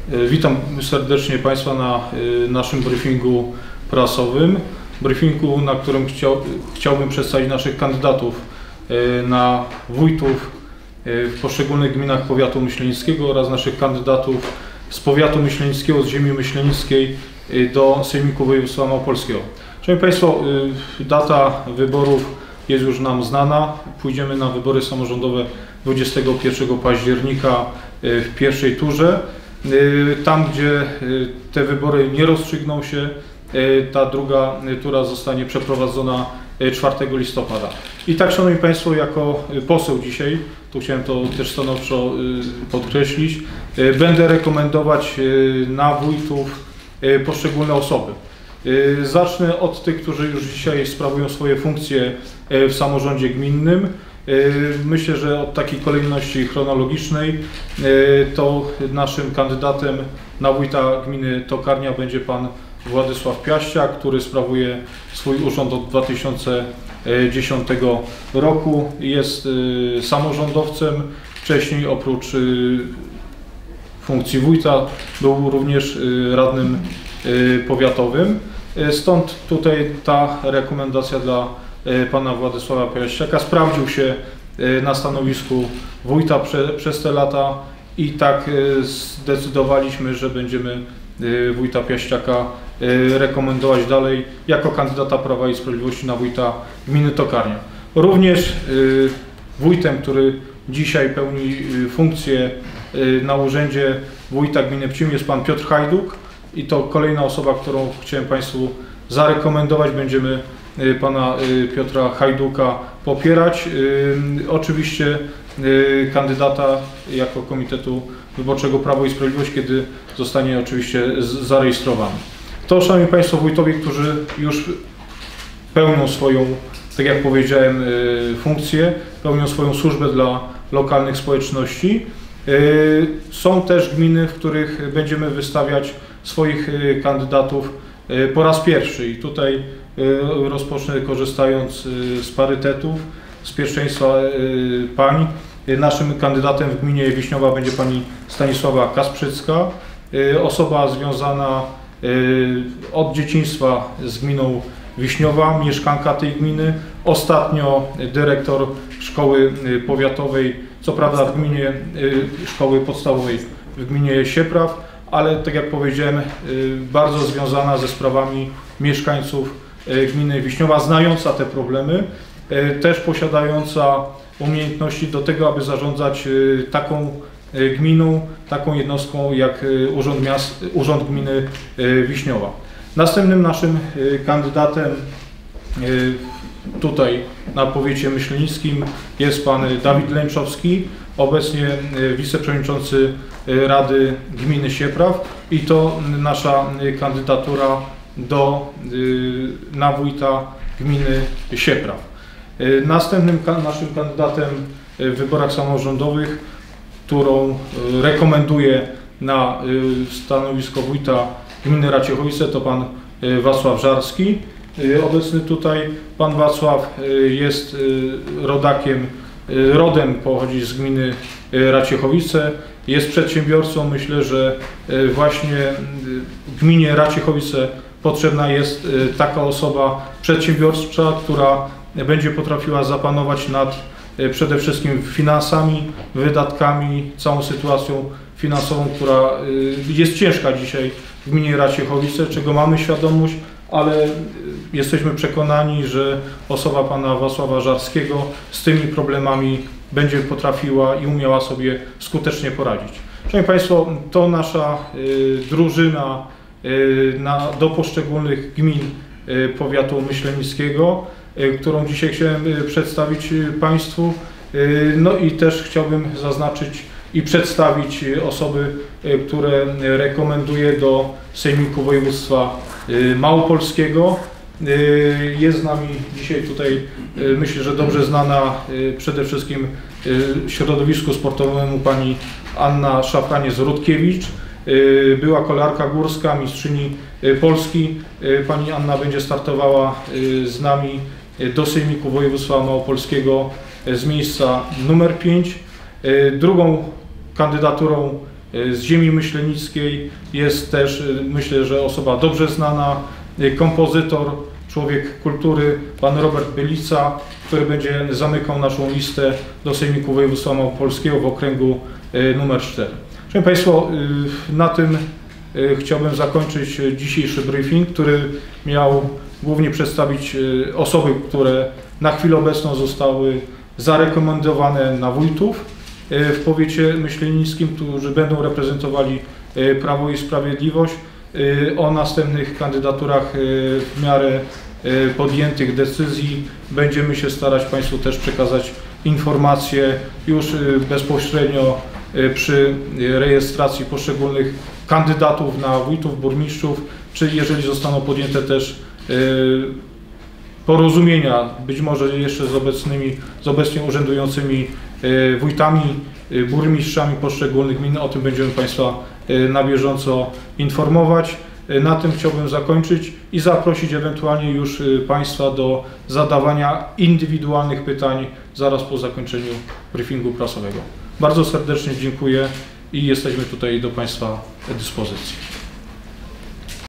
Witam serdecznie Państwa na naszym briefingu prasowym. Briefingu, na którym chciałbym przedstawić naszych kandydatów na wójtów w poszczególnych gminach powiatu myślenickiego oraz naszych kandydatów z powiatu myślenickiego, z ziemi myślenickiej do Sejmiku Województwa Małopolskiego. Szanowni Państwo, data wyborów jest już nam znana. Pójdziemy na wybory samorządowe 21 października w pierwszej turze. Tam, gdzie te wybory nie rozstrzygną się, ta druga tura zostanie przeprowadzona 4 listopada. I tak, Szanowni Państwo, jako poseł dzisiaj, tu chciałem to też stanowczo podkreślić, będę rekomendować na wójtów poszczególne osoby. Zacznę od tych, którzy już dzisiaj sprawują swoje funkcje w samorządzie gminnym. Myślę, że od takiej kolejności chronologicznej to naszym kandydatem na wójta gminy Tokarnia będzie pan Władysław Piaściak, który sprawuje swój urząd od 2010 roku. Jest samorządowcem. Wcześniej oprócz funkcji wójta był również radnym powiatowym. Stąd tutaj ta rekomendacja dla pana Władysława Piaściaka. Sprawdził się na stanowisku wójta przez te lata i tak zdecydowaliśmy, że będziemy wójta Piaściaka rekomendować dalej jako kandydata Prawa i Sprawiedliwości na wójta gminy Tokarnia. Również wójtem, który dzisiaj pełni funkcję na urzędzie wójta gminy Pcim, jest pan Piotr Hajduk i to kolejna osoba, którą chciałem Państwu zarekomendować. Będziemy pana Piotra Hajduka popierać. Oczywiście kandydata jako Komitetu Wyborczego Prawo i Sprawiedliwość, kiedy zostanie oczywiście zarejestrowany. To, Szanowni Państwo, wójtowie, którzy już pełnią swoją, tak jak powiedziałem, funkcję, pełnią swoją służbę dla lokalnych społeczności. Są też gminy, w których będziemy wystawiać swoich kandydatów po raz pierwszy i tutaj rozpocznę, korzystając z parytetów, z pierwszeństwa pań. Naszym kandydatem w gminie Wiśniowa będzie pani Stanisława Kasprzycka, osoba związana od dzieciństwa z gminą Wiśniowa, mieszkanka tej gminy, ostatnio dyrektor szkoły powiatowej, co prawda w gminie szkoły podstawowej w gminie Siepraw, ale tak jak powiedziałem, bardzo związana ze sprawami mieszkańców gminy Wiśniowa, znająca te problemy, też posiadająca umiejętności do tego, aby zarządzać taką gminą, taką jednostką jak Urząd Gminy Wiśniowa. Następnym naszym kandydatem tutaj na powiecie myślenickim jest pan Dawid Lęczowski, obecnie wiceprzewodniczący Rady Gminy Siepraw i to nasza kandydatura na wójta gminy Siepraw. Następnym naszym kandydatem w wyborach samorządowych, którą rekomenduję na stanowisko wójta gminy Raciechowice, to pan Wacław Żarski. Obecny tutaj pan Wacław jest rodem pochodzi z gminy Raciechowice, jest przedsiębiorcą. Myślę, że właśnie gminie Raciechowice potrzebna jest taka osoba przedsiębiorcza, która będzie potrafiła zapanować nad przede wszystkim finansami, wydatkami, całą sytuacją finansową, która jest ciężka dzisiaj w gminie Raciechowice, czego mamy świadomość, ale jesteśmy przekonani, że osoba pana Wacława Żarskiego z tymi problemami będzie potrafiła i umiała sobie skutecznie poradzić. Szanowni Państwo, to nasza drużyna do poszczególnych gmin powiatu myślenickiego, którą dzisiaj chciałem przedstawić Państwu. No i też chciałbym zaznaczyć i przedstawić osoby, które rekomenduję do Sejmiku Województwa Małopolskiego. Jest z nami dzisiaj tutaj, myślę, że dobrze znana przede wszystkim środowisku sportowemu pani Anna Szafraniec-Rutkiewicz, była kolarka górska, mistrzyni Polski. Pani Anna będzie startowała z nami do Sejmiku Województwa Małopolskiego z miejsca numer 5. Drugą kandydaturą z ziemi myślenickiej. Jest też, myślę, że osoba dobrze znana, kompozytor, człowiek kultury, pan Robert Bylica, który będzie zamykał naszą listę do Sejmiku Województwa Małopolskiego w okręgu numer 4. Szanowni Państwo, na tym chciałbym zakończyć dzisiejszy briefing, który miał głównie przedstawić osoby, które na chwilę obecną zostały zarekomendowane na wójtów w powiecie myślenickim, którzy będą reprezentowali Prawo i Sprawiedliwość. O następnych kandydaturach w miarę podjętych decyzji będziemy się starać Państwu też przekazać informacje już bezpośrednio przy rejestracji poszczególnych kandydatów na wójtów, burmistrzów, czy jeżeli zostaną podjęte też porozumienia, być może jeszcze z obecnie urzędującymi wójtami, burmistrzami poszczególnych gmin. O tym będziemy Państwa na bieżąco informować. Na tym chciałbym zakończyć i zaprosić ewentualnie już Państwa do zadawania indywidualnych pytań zaraz po zakończeniu briefingu prasowego. Bardzo serdecznie dziękuję i jesteśmy tutaj do Państwa dyspozycji.